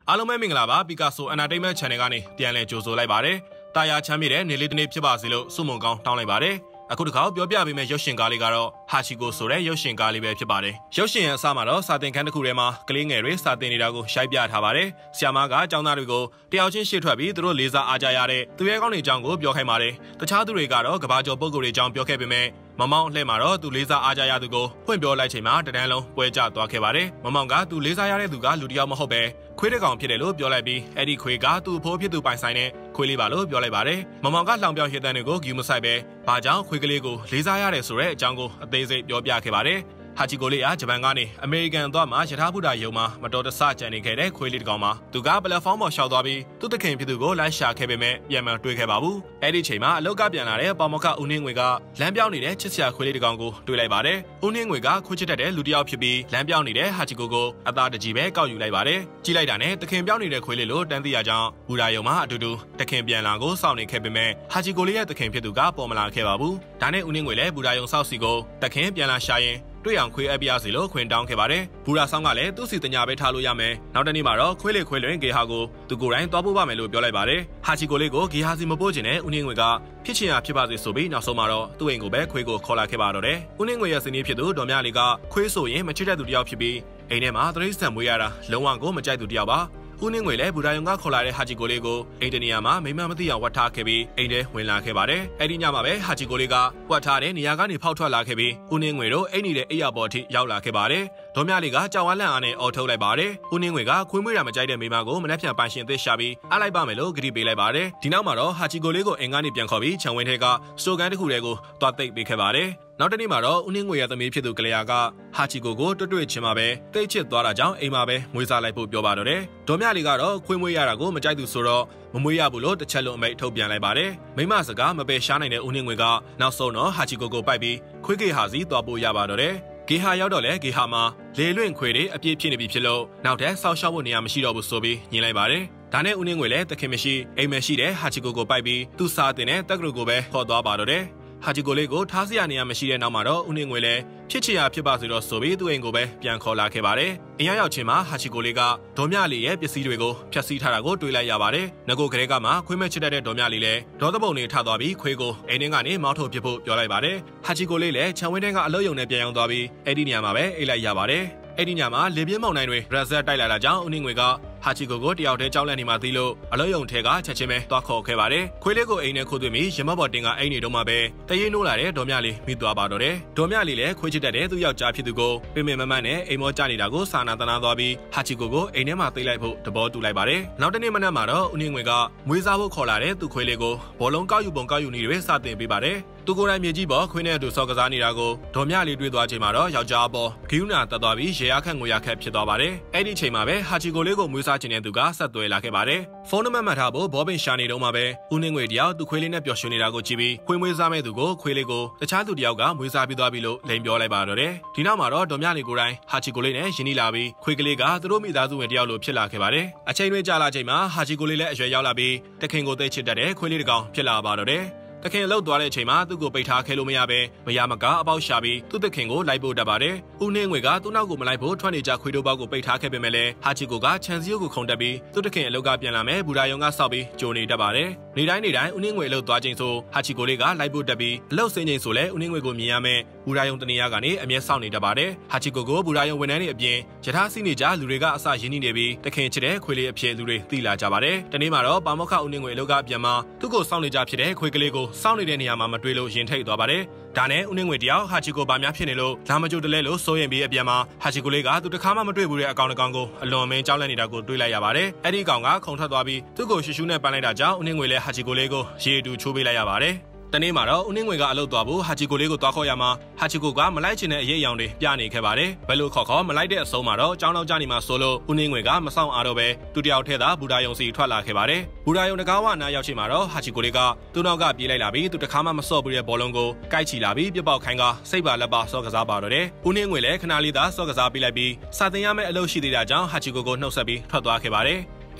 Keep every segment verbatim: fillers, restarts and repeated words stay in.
အားလုံးပဲမင်္ဂလာပါပီကာဆို Entertainment Channel ကနေပြန်လည်ကြိုဆိုလိုက်ပါတယ်။တာယာချမ်းမြေတဲ့နေလေးတစ်နေ့ဖြစ်ပါစေလို့ဆုမွန်ကောင်းတောင်းလိုက်ပါတယ်။အခုတစ်ခါပြောပြပေးမယ့်ရုပ်ရှင်ကားလေးကတော့ဟာချီကိုဆိုတဲ့ရုပ်ရှင်ကားလေးပဲဖြစ်ပါတယ်။ရုပ်ရှင်ရဲ့အစမှာတော့စာတင်ခန်းတစ်ခုထဲမှာကလေးငယ်တွေစာတင်နေတာကိုရှိုက်ပြထားပါတယ်။ဆရာမကကျောင်းသားတွေကိုတယောက်ချင်းရှေ့ထွက်ပြီးသူတို့လေးစားအားကြရတဲ့သူရဲကောင်းတွေအကြောင်းကိုပြောခိုင်းပါတယ်။တခြားသူတွေကတော့ကဘာကျော်ပုဂ္ဂိုလ်တွေအကြောင်းပြောခဲ့ပေမဲ့မမောင်အလှဲ့မှာတော့သူလေးစားအားကြရသူကိုဖွင့်ပြောလိုက်ချိန်မှာတန်းလုံးပွဲကျသွားခဲ့ပါတယ်။မမောင်ကသူလေးစားရတဲ့သူကလူတစ်ယောက်မဟုတ်ပဲခွေးတစ်ကောင်ဖြစ်တယ်လို့ပြောလိုက်ပြီးအဲ့ဒီခွေးကသူ့အဖိုးဖြစ်သူပိုင်ဆိုင်တဲ့ခွေးလေးပါလို့ပြောလိုက်ပါတယ်။မမောင်ကလှောင်ပြောင်းရည်တန်းတွေကိုဂူမဆိုင်ပဲဘာကြောင့်ခွေးကလေးကိုလေးစားရတယ်ဆိုတဲ့အကြောင်းကိုအသေးစိတ်ပြောပြခဲ့ပါတယ်။ဟာချီကိုလေးကဂျပန်ကနေအမေရိကန်သွားမှာရထားဘူတာယုံမှာမတော်တဆကြံနေခဲ့တဲ့ခွေးလေးတစ်ကောင်မှာသူကပလက်ဖောင်းပေါ်ရှောက်သွားပြီးသူ့တခင်ဖြစ်သူကိုလိုက်ရှာခဲ့ပေမဲ့ပြန်မတွေ့ခဲ့ပါဘူး။အဲ့ဒီချိန်မှာအလောက်ကပြန်လာတဲ့ပေါမခဦးနှင်းငွေကလမ်းပြောင်းနေတဲ့ချစ်စရာခွေးလေးတစ်ကောင်ကိုတွေ့လိုက်ပါတယ်။ဦးနှင်းငွေကခွေးချစ်တတ်တဲ့လူတစ်ယောက်ဖြစ်ပြီးလမ်းပြောင်းနေတဲ့ဟာချီကိုကိုအသားတကြီးပဲကောက်ယူလိုက်ပါတယ်။ကြည့်လိုက်တာနဲ့တခင်ပြောင်းနေတဲ့ခွေးလေးလို့တန်းသိရကြောင်းဘူတာယုံမှာအတူတူတခင်ပြန်လာကိုစောင့်နေခဲ့ပေမဲ့ဟာချီကိုလေးရဲ့တခင်ဖြစ်သူကပေါ်မလာခဲ့ပါဘူး။ဒါနဲ့ဦးနှင်းငွေလည်းဘူတာယုံစောက်စီကိုတခင်ပြန်လာရှာရင်တွေ့အောင်ခွေးအပ်ပြစီလို့ခွင်တောင်းခဲ့ပါတယ်။ဘူရာဆောင်ကလည်းသူ့စီတညာပဲထားလို့ရမယ်။နောက်တနေ့မှာတော့ခွေးလေးခွေးလွင်ဂေဟာကိုသူကိုယ်တိုင်သွားပို့ပါမယ်လို့ပြောလိုက်ပါတယ်။ဟာချီကိုလေးကိုဂေဟာစီမပို့ချင်တဲ့ဦးနှင်းငွေကဖြစ်ချင်ရဖြစ်ပါစေဆိုပြီးနောက်ဆုံးမှာတော့သူ့အိမ်ကိုပဲခွေးကိုခေါ်လာခဲ့ပါတော့တယ်။ဦးနှင်းငွေရဲ့စနီးဖြစ်သူဒေါ်မြလေးကခွေးဆိုရင်မချစ်တဲ့သူတစ်ယောက်ဖြစ်ပြီးအိမ်ထဲမှာသတိဆန်မွေးရတာလုံးဝကိုမကြိုက်သူတစ်ယောက်ပါ။ဦးနှင်းငွေလည်းဘူဒါယုံကခေါ်လာတဲ့ဟာချီကိုလေးကိုအိမ်တနေရာမှာမိမမသိအောင်ဝတ်ထားခဲ့ပြီးအိမ်ထဲဝင်လာခဲ့ပါတယ်။အဲ့ဒီညမှာပဲဟာချီကိုလေးကဝတ်ထားတဲ့နေရာကနေဖောက်ထွက်လာခဲ့ပြီးဦးနှင်းငွေတို့အိမ်နေတဲ့အိယာပေါ်အထိရောက်လာခဲ့ပါတယ်။ဒေါ်မြလေးကကြောင်ဝါလန့်အားနဲ့အော်ထုတ်လိုက်ပါတယ်။ဦးနှင်းငွေကခွေးမွေးတာမကြိုက်တဲ့မိမကိုမနှက်ဖြန်ပိုင်ရှင်အသက်ရှာပြီးအားလိုက်ပါမယ်လို့ဂရုပေးလိုက်ပါတယ်။ဒီနောက်မှာတော့ဟာချီကိုလေးကိုအိမ်ကနေပြန်ခေါ်ပြီးခြံဝင်းထဲကစတိုကန်တစ်ခုတည်းကိုတွားသိပ်ပေးခဲ့ပါတယ်။နောက်တနေ့မှာတော့ဦးနှင်းငွေရဲ့သမီးဖြစ်သူကလျာကဟာချီကိုကိုတွတ်တွတ်ချင်းမှာပဲတိတ်ချစ်သွားတာကြောင့်အိမ်မှာပဲမွေးစားလိုက်ဖို့ပြောပါတော့တယ်။ဒေါ်မြလေးကတော့ခွေးမွေးရတာကိုမကြိုက်သူဆိုတော့မမွေးရဘူးလို့တစ်ချက်လုံးအမိတ်ထုတ်ပြန်လိုက်ပါတယ်။မိမစကားမပယ်ရှားနိုင်တဲ့ဦးနှင်းငွေကနောက်ဆုံးတော့ဟာချီကိုကိုပိုက်ပြီးခွေးကေဟာစီသွားဖို့ရပါတော့တယ်။ဂေဟာရောက်တော့လေဂေဟာမှာလေလွင့်ခွေတွေအပြည့်ဖြစ်နေပြီဖြစ်လို့နောက်ထပ်ဆောက်ရှောက်ဖို့နေရာမရှိတော့ဘူးဆိုပြီးညင်လိုက်ပါတယ်။ဒါနဲ့ဦးနှင်းငွေလည်းတခင်မရှိအိမ်မရှိတဲ့ဟာချီကိုကိုပိုက်ပြီးသူ့စားတင်တဲ့တက်ကလူကိုပဲခေါ်သွားပါတော့တယ်။ဟာချီကိုလေးကိုထားစရာနေရာမရှိတဲ့နောက်မှာတော့ဦးနှင်းငွေလည်းဖြစ်ချင်ရဖြစ်ပါစေတော့ဆိုပြီးသူ့အိမ်ကိုပဲပြန်ခေါ်လာခဲ့ပါတယ်။အင်ရောက်ချင်းမှာဟာချီကိုလေးကဒေါ်မြလေးရဲ့ပစ္စည်းတွေကိုဖျက်ဆီးထားတာကိုတွေ့လိုက်ရပါတယ်။ငကိုကလေးကမှခွေးမချစ်တတ်တဲ့ဒေါ်မြလေးလည်းဒေါသပုံတွေထသွားပြီးခွေးကိုအိမ်ထဲကနေမောင်းထုတ်ပစ်ဖို့ပြောလိုက်ပါတယ်။ဟာချီကိုလေးလည်းခြံဝင်းထဲကအလုပ်ရုံနဲ့ပြန်ရောက်သွားပြီးအဲ့ဒီနေရာမှာပဲအိတ်လိုက်ရပါတယ်။အဲ့ဒီညမှာလေပြင်းမောင်နိုင်တွေရက်ဆက်တိုက်လာတာကြောင့်ဦးနှင်းငွေကဟာချီကိုကိုတယောက်တည်းကြောက်လန့်နေမှသိလို့အလုံးယုံထဲကချက်ချင်းပဲသွားခေါ်ခဲ့ပါတယ်။ခွေးလေးကိုအိမ်ထဲခိုးသွင်းပြီးရမတ်ဘော်တင်ကအိမ်နေတော့မှပဲတရေနိုးလာတဲ့ဒေါ်မြလေးမိသွားပါတော့တယ်။ဒေါ်မြလေးလည်းခွေးချစ်တတ်တဲ့သူ့ယောက်ျားဖြစ်သူကိုပင်ပင်မမတ်နဲ့အိမ်မောကြနေတာကိုစာနာတနာသွားပြီးဟာချီကိုကိုအိမ်ထဲမှာသိလိုက်ဖို့တဘောတူလိုက်ပါတယ်။နောက်တနေ့မနက်မှာတော့ဦးနှင်းငွေကမွေးစားဖို့ခေါ်လာတဲ့သူ့ခွေးလေးကိုဘောလုံးကောက်ယူပုံကောက်ယူနေတွေစတင်ပေးပါတယ်။သူကိုယ်တိုင်မြေကြီးပေါ်ခွေးနဲ့အတူစော်ကစားနေတာကိုဒေါ်မြလေးတွေ့သွားချိန်မှာတော့ယောက်ျားပေါ်ဂိူးနာတက်သွားပြီးရေရခန့်ငွေရခက်ဖြစ်သွားပါတယ်။အဲ့ဒီချိန်မှာပဲဟာချီကိုလေးကိုမွေးစားခြင်းတဲ့သူကဆက်သွယ်လာခဲ့ပါတယ်။ဖုန်းနံပါတ်မှတ်ထားဖို့ဘောပင်ရှာနေတော့မှပဲဦးနှင်းငွေတယောက်သူခွေးလေးနဲ့ပျော်ရွှင်နေတာကိုကြည့်ပြီးခွေးမွေးစားမဲ့သူကိုခွေးလေးကိုတခြားသူတယောက်ကမွေးစားပြီးသွားပြီလို့လိန်ပြောလိုက်ပါတော့တယ်။ဒီနောက်မှာတော့ဒေါ်မြလေးကိုယ်တိုင်ဟာချီကိုလေးနဲ့ယဉ်နီးလာပြီးခွေးကလေးကသူတို့မိသားစုဝင်တယောက်လိုဖြစ်လာခဲ့ပါတယ်။အချိန်တွေကြာလာချိန်မှာဟာချီကိုလေးလည်းအရွယ်ရောက်လာပြီးတခင်ကိုသိချစ်တတ်တဲ့ခွေးလေးတစ်ကောင်ဖြစ်လာပါတော့တယ်။တခင်လှုပ်သွားတဲ့အချိန်မှာသူ့ကိုပိတ်ထားခဲလို့မရပဲမရမကအပေါက်ရှာပြီးသူ့တခင်ကိုလိုက်ဖို့တတ်ပါတယ်။ဦးနှင်းငွေကသူ့နောက်ကိုမလိုက်ဖို့ထွက်နေကြခွေးတို့ဘောက်ကိုပိတ်ထားခဲ့ပေမဲ့လည်းဟာချီကိုကခြံစည်းရုပ်ကိုခုန်တက်ပြီးသူ့တခင်အလောက်ကပြန်လာမယ်ဘူရာယုံကစောက်ပြီးကြိုနေတတ်ပါတယ်။နေတိုင်းနေတိုင်းဦးနှင်းငွေလှုပ်သွားချိန်ဆိုဟာချီကိုလေးကလိုက်ဖို့တက်ပြီးအလုတ်စင်းချိန်ဆိုလဲဦးနှင်းငွေကိုမြင်ရမယ်ဘူရာယုံတနေရာကနေအမျက်စောင့်နေတတ်ပါတယ်။ဟာချီကိုကိုဘူရာယုံဝန်ထမ်းတွေအပြင်ယထာစီးနေကြလူတွေကအစရင်းနှီးနေပြီးတခင်ချစ်တဲ့ခွေးလေးအဖြစ်လူတွေသိလာကြပါတယ်။တနေ့မှာတော့ပါမောက္ခဦးနှင်းငွေအလောက်ကပြန်မှာသူ့ကိုစောင့်နေကြဖြစ်တဲ့ခွေးကလေးကိုစောင့်နေတဲ့နေရာမှာမတွေ့လို့ရင်ထိတ်သွားပါတယ်။ဒါနဲ့ဦးနှင်းငွေတယောက်ဟာချီကိုဘာများဖြစ်နေလို့လာမကြိုတလဲလို့စိုးရင်ပြီးအပြန်မှာဟာချီကိုလေးကသူတခါမှမတွေ့ဘူးတဲ့အကောင်တစ်ကောင်ကိုအလွန်မင်းကြောက်လန့်နေတာကိုတွေ့လိုက်ရပါတယ်။အဲ့ဒီကောင်ကခုန်ထွက်သွားပြီးသူ့ကိုရှူရှူနဲ့ပန်းလိုက်တာကြောင့်ဦးနှင်းငွေလည်းဟာချီကိုလေးကိုရေတူချိုးပေးလိုက်ရပါတယ်။တနေ့မှာတော့ဦးနှင်းငွေကအလုပ်သွားဖို့ဟာချီကိုလေးကိုသွားခေါ်ရမှာဟာချီကိုကမလိုက်ချင်တဲ့အရေးအယောင်တွေပြနေခဲ့ပါတယ်။ဘယ်လိုခေါ်ခေါ်မလိုက်တဲ့အဆုံးမှာတော့ကြောင်းတော့ကြနေမှာဆိုလို့ဦးနှင်းငွေကမဆောင်အားတော့ပဲသူတယောက်ထဲသာဘူဒါယုံစီထွက်လာခဲ့ပါတယ်။ဘူဒါယုံတကားဝနာရောက်ချိန်မှာတော့ဟာချီကိုလေးကသူ့နောက်ကပြေးလိုက်လာပြီးသူတခါမှမစော့ဘူးတဲ့ဘောလုံးကိုကိုက်ချီလာပြီးပြပောက်ခိုင်းကစိတ်ပါလက်ပါစော့ကစားပါတော့တယ်။ဦးနှင်းငွေလည်းခဏလေးသာစော့ကစားပေးလိုက်ပြီးစာတင်ရမယ့်အလုပ်ရှိသေးတာကြောင့်ဟာချီကိုကိုနှုတ်ဆက်ပြီးထွက်သွားခဲ့ပါတယ်။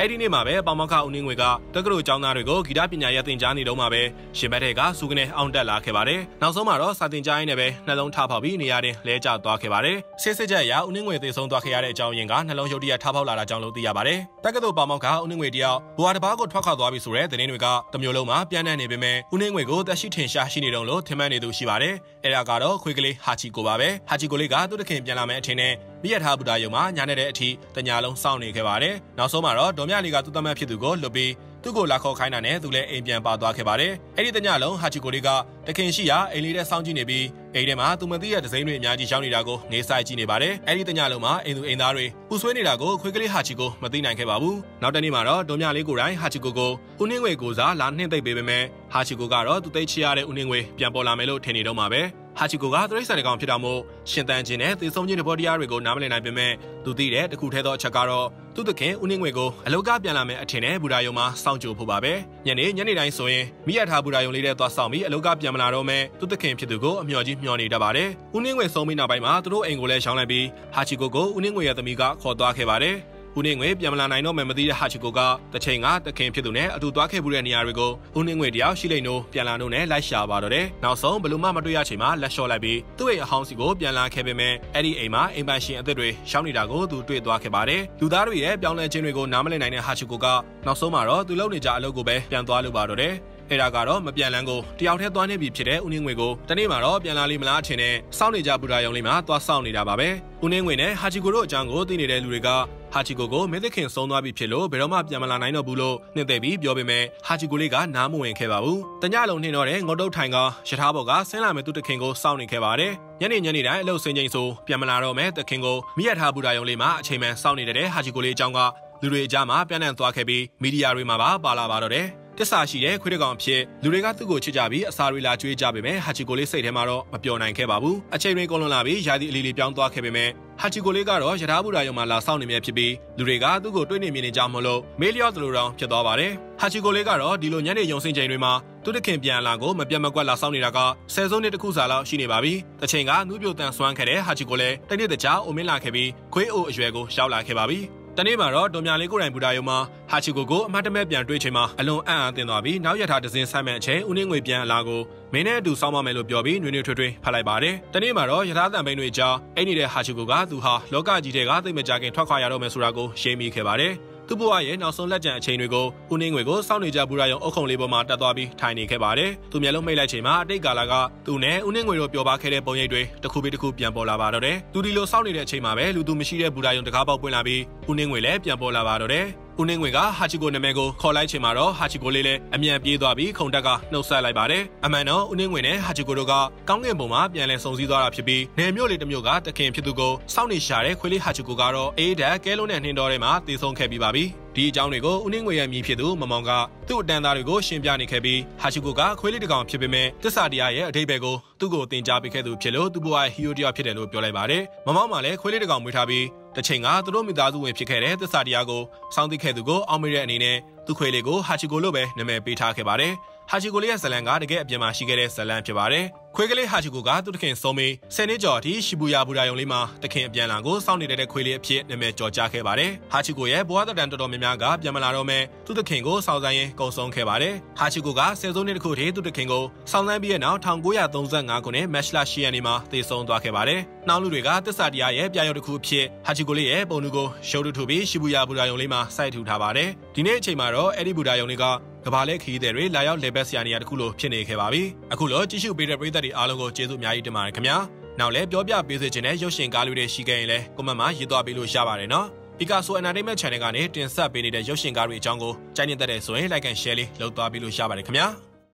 အဲ့ဒီနေ့မှာပဲပေါမောက္ခဦးနှင်းငွေကတက္ကသိုလ်ကျောင်းသားတွေကိုဂီတပညာရပ်သင်ကြားနေတော့မှာပဲရှင်ဘက်တဲ့ကစူကနေအောင်တက်လာခဲ့ပါတယ်နောက်ဆုံးမှာတော့စာသင်ကြားရင်းနဲ့ပဲနှလုံးထားဖောက်ပြီးနေရာတင်လဲကျသွားခဲ့ပါတယ်စစ်စစ်ချက်အရဦးနှင်းငွေသေဆုံးသွားခဲ့ရတဲ့အကြောင်းရင်းကနှလုံးရုပ်တရက်ထားဖောက်လာတာကြောင့်လို့သိရပါတယ်တက္ကသိုလ်ပေါမောက္ခဦးနှင်းငွေတယောက်ဘဝတစ်ပါးကိုထွက်ခွာသွားပြီဆိုတဲ့သတင်းတွေကတမျိုးလုံးမှာပြန့်နှံ့နေပေမဲ့ဦးနှင်းငွေကိုတက်ရှိထင်ရှားရှိနေတုံးလို့ထင်မှတ်နေသူရှိပါတယ်အဲ့ဒါကတော့ခွေးကလေးဟာချီကိုပါပဲဟာချီကိုလေးကသူ့တခင်ပြန်လာမယ်အထင်နဲ့မိရထားဘူတာယုံမှာညာနေတဲ့အထိတညာလုံးစောင့်နေခဲ့ပါတယ်နောက်ဆုံးမှာတော့ဒေါ်မြလေးကသူ့သမက်ဖြစ်သူကိုလွတ်ပြီးသူ့ကိုလာခေါ်ခိုင်းတာနဲ့သူလည်းအိမ်ပြန်ပါသွားခဲ့ပါတယ်အဲ့ဒီတညလုံးဟာချီကိုလေးကတခင်ရှိရာအိမ်လေးထဲစောင့်ကြည့်နေပြီးအိမ်ထဲမှာသူမသိတဲ့ဒဇိမ်းတွေအများကြီးရောက်နေတာကိုငေးဆိုင်ကြည့်နေပါတယ်အဲ့ဒီတညလုံးမှာအိမ်သူအိမ်သားတွေပူဆွေးနေတာကိုခွေးကလေးဟာချီကိုမသိနိုင်ခဲ့ပါဘူးနောက်တနေ့မှာတော့ဒေါ်မြလေးကိုယ်တိုင်ဟာချီကိုကိုဦးနှင်းငွေကိုစားလာနှင်းသိပ်ပေးပေမဲ့ဟာချီကိုကတော့သူသိချရတဲ့ဦးနှင်းငွေပြန်ပေါ်လာမယ်လို့ထင်နေတော့မှာပဲဟာချီကိုကသရိတ်ဆန်ကောင်ဖြစ်တာမို့ရှင်တန်ချင်းနဲ့သေဆုံးခြင်းတဘောတရားတွေကိုနားမလည်နိုင်ပေမဲ့သူသိတဲ့တခုထဲသောအချက်ကတော့သူ့သခင်ဦးနှင်းငွေကိုအလောကပြန်လာမယ်အထင်နဲ့ဘူရာယုံမှာစောင့်ကြိုဖို့ပါပဲညနေညနေတိုင်းဆိုရင်မိရထားဘူရာယုံလေးထဲသွားဆောင်ပြီးအလောကပြန်မလာတော့မဲ့သူ့သခင်ဖြစ်သူကိုအမျှော်ကြီးမျှော်နေတတ်ပါတယ်ဦးနှင်းငွေဆုံးပြီးနောက်ပိုင်းမှာသူတို့အိမ်ကိုလည်းရှောင်းလိုက်ပြီးဟာချီကိုကိုဦးနှင်းငွေရဲ့သမီးကခေါ်သွားခဲ့ပါတယ်ဦးနှင်းငွေပြန်မလာနိုင်တော့မှမသိတဲ့ဟာချီကိုကတချိန်ကတခင်ဖြစ်သူနဲ့အတူသွားခဲ့မှုတဲ့နေရာတွေကိုဦးနှင်းငွေတယောက်ရှိလိမ့်နိုးပြန်လာတော့နဲ့လိုက်ရှာပါတော့တယ်နောက်ဆုံးဘလို့မှမတွေ့ရချိန်မှာလက်လျှော့လိုက်ပြီးသူ့ရဲ့အဟောင်းစီကိုပြန်လာခဲ့ပေမဲ့အဲ့ဒီအိမ်မှာအိမ်ပိုင်ရှင်အသက်တွေရှောင်းနေတာကိုသူတွေ့သွားခဲ့ပါတယ်လူသားတွေရဲ့ပြောင်းလဲခြင်းတွေကိုနားမလည်နိုင်တဲ့ဟာချီကိုကနောက်ဆုံးမှာတော့သူလုပ်နေကြအလုပ်ကိုပဲပြန်သွားလို့ပါတော့တယ်အဲ့ဒါကတော့မပြန်လန်းကိုတယောက်တည်းသွားနေပြီဖြစ်တဲ့ဦးနှင်းငွေကိုတနေ့မှာတော့ပြန်လာလိမ့်မလားထင်နဲ့စောင့်နေကြဘူရာယုံလေးမှာသွားစောင့်နေတာပါပဲဦးနှင်းငွေနဲ့ဟာချီကိုတို့အကြောင်းကိုသိနေတဲ့လူတွေကဟာချီကိုကိုမင်းသခင်ဆုံးသွားပြီဖြစ်လို့ဘယ်တော့မှပြန်မလာနိုင်တော့ဘူးလို့နှိမ့်သိပြီးပြောပေမဲ့ဟာချီကိုလေးကနားမဝင်ခဲ့ပါဘူးတညလုံးနှင်းတော့တဲ့ငုတ်တုတ်ထိုင်ကရထားပေါ်ကဆင်းလာမဲ့သူတခင်ကိုစောင့်နေခဲ့ပါတယ်ညနေညနေတိုင်းအလုပ်ဆင်းချိန်ဆိုပြန်မလာတော့မဲ့တခင်ကိုမိရထားဘူရာယုံလေးမှာအချိန်မှန်စောင့်နေတဲ့ဟာချီကိုလေးအကြောင်းကလူတွေအကြားမှာပြန့်နှံ့သွားခဲ့ပြီးမီဒီယာတွေမှာပါပါလာပါတော့တယ်တစ္ဆာရှိတဲ့ခွေးတကောင်ဖြစ်လူတွေကသူ့ကိုချစ်ကြပြီးအစာတွေလာကျွေးကြပေမဲ့ဟာချီကိုလေးစိတ်ထဲမှာတော့မပျော်နိုင်ခဲ့ပါဘူးအချိန်တွေကုန်လွန်လာပြီးယာတီအလီလီပြောင်းသွားခဲ့ပေမဲ့ဟာချီကိုလေးကတော့ရထားဘူရာယုံမှာလာဆောင်နေမြဲဖြစ်ပြီးလူတွေကသူ့ကိုတွေ့နေမြင်နေကြမလို့မေးလျော့သလိုတောင်ဖြစ်သွားပါတယ်ဟာချီကိုလေးကတော့ဒီလိုညနေရုံစင်ချိန်တွေမှာသူ့တခင်ပြန်လာကိုမပြတ်မကွက်လာဆောင်နေတာကဆယ်စုနှစ်တခုစာလောက်ရှိနေပါပြီတချိန်ကနူးပြိုတန်ဆွမ်းခဲ့တဲ့ဟာချီကိုလေးတနေ့တခြားအိုမင်းလာခဲ့ပြီးခွေးအိုအရွယ်ကိုရှောက်လာခဲ့ပါပြီတနေ့မှာတော့ဒေါ်မြလေးကိုယ်တိုင်ဘူတာယုံမှာဟာချီကိုကိုအမတ်တမဲ့ပြန်တွေ့ချိန်မှာအလွန်အံ့အားသင့်သွားပြီးနောက်ရထားဒဇင်ဆိုင်မဲ့အချိန်ဦးနှင်းငွေပြန်လာကိုမင်းနဲ့အတူစောင်းမမယ်လို့ပြောပြီးနွေနွေထွေးထွေးဖတ်လိုက်ပါတယ်တနေ့မှာတော့ရထားတန်ပိန်းတွေကြားအိမ်နေတဲ့ဟာချီကိုကသူဟာလောကကြီးတဲ့ကသိမကြခင်ထွက်ခွာရတော့မယ်ဆိုတာကိုရှင်းမိခဲ့ပါတယ်သူ့ဘဝရဲ့နောက်ဆုံးလက်ကျန်အချိန်တွေကိုဦးနှင်းငွေကိုစောင့်နေကြဘူရာယုံအုပ်ခုံလေးပေါ်မှာတက်သွားပြီးထိုင်နေခဲ့ပါတယ်သူမျက်လုံးမိတ်လိုက်ချိန်မှာအတိတ်ကာလကသူနဲ့ဦးနှင်းငွေတို့ပျော်ပါခဲ့တဲ့ပုံရိပ်တွေတစ်ခုပြီးတစ်ခုပြန်ပေါ်လာပါတော့တယ်သူဒီလိုစောင့်နေတဲ့အချိန်မှာပဲလူသူမရှိတဲ့ဘူရာယုံတကားပေါက်ပွင့်လာပြီးဦးနှင်းငွေလည်းပြန်ပေါ်လာပါတော့တယ်ဦးနှင်းငွေကဟာချီကိုနာမည်ကိုခေါ်လိုက်ချိန်မှာတော့ဟာချီကိုလေးလည်းအမြန်ပြေးသွားပြီးခုံတက်ကနှုတ်ဆက်လိုက်ပါတယ်အမှန်တော့ဦးနှင်းငွေနဲ့ဟာချီကိုတို့ကကောင်းကင်ဘုံမှာပြန်လည်ဆုံစည်းသွားတာဖြစ်ပြီးနယ်မြို့လေးတစ်မြို့ကတခင်ဖြစ်သူကိုစောင့်နေရှာတဲ့ခွေးလေးဟာချီကိုကတော့အေးဓာတ်ကဲလုံးနဲ့နှင်းတော်ထဲမှာတည်ဆုံခဲ့ပြီးပါပြီဒီအကြောင်းတွေကိုဦးနှင်းငွေရဲ့မြည်ဖြစ်သူမမောင်ကသူ့အတန်းသားတွေကိုရှင်းပြနေခဲ့ပြီးဟာချီကိုကခွေးလေးတစ်ကောင်ဖြစ်ပေမဲ့တစ္ဆာတရားရဲ့အထိပ္ပယ်ကိုသူ့ကိုသင်ကြားပေးခဲ့သူဖြစ်လို့သူ့ဘဝဟီယိုတယောက်ဖြစ်တယ်လို့ပြောလိုက်ပါတယ်မမောင်ကလည်းခွေးလေးတစ်ကောင်မွေးထားပြီးတချိန်ကသူတို့မိသားစုဝင်ဖြစ်ခဲ့တဲ့တစ္ဆာတရားကိုစောင့်သိခဲ့သူကိုအောင်မိတဲ့အနေနဲ့သူခွေးလေးကိုဟာချီကိုလို့ပဲနာမည်ပေးထားခဲ့ပါတယ်ဟာချီကိုလေးရဲ့ဇလန်ကတကယ်အပြင်မှာရှိခဲ့တဲ့ဇလန်ဖြစ်ပါတယ်ခွေးကလေးဟာချီကိုကသူ့တခင်ဆုံးပြီးဆယ်နှစ်ကျော်အထိရှီဘူယာဘူရာယုံလေးမှာတခင်အပြန်လာကိုစောင့်နေတဲ့ခွေးလေးအဖြစ်နာမည်ကျော်ကြားခဲ့ပါတယ်ဟာချီကိုရဲ့ဘဝတတန်တော်တော်များများကပြန်မလာတော့မဲ့သူ့တခင်ကိုစောင့်ဆိုင်ရင်ကုံဆုံးခဲ့ပါတယ်ဟာချီကိုကဆယ်စုနှစ်တခုထိသူ့တခင်ကိုစောင့်ဆိုင်ပြီးတဲ့နောက်၁၉၃၅ခုနှစ်မတ်လ၈ရက်နေ့မှာသေဆုံးသွားခဲ့ပါတယ်နှောင်းလူတွေကတစ္ဆာတရားရဲ့ပြရုပ်တစ်ခုအဖြစ်ဟာချီကိုလေးရဲ့ပုံတူကိုရုပ်တုထုတ်ပြီးရှီဘူယာဘူရာယုံလေးမှာစိုက်ထူထားပါတယ်ဒီနေ့အချိန်မှာတော့အဲ့ဒီဘူရာယုံလေးကကဘာလဲခီးတဲ့တွေလာရောက်လေဘက်ဆရာနေရာတခုလိုဖြစ်နေခဲ့ပါပြီအခုလိုကြည့်ရှုပေးတဲ့ပရိသတ်တွေအားလုံးကိုကျေးဇူးအများကြီးတင်ပါတယ်ခင်ဗျာနောက်လည်းပြောပြပေးစေချင်တဲ့ရုပ်ရှင်ကားလေးတွေရှိခဲ့ရင်လည်းကွန်မန့်မှာရေးသွားပေးလို့ရပါတယ်နော်ပီကာဆို Entertainment Channel ကနေတင်ဆက်ပေးနေတဲ့ရုပ်ရှင်ကားတွေအကြောင်းကိုကြိုက်နေတဲ့တဲ့ဆိုရင် Like and Share လေးလုပ်သွားပေးလို့ရပါတယ်ခင်ဗျာ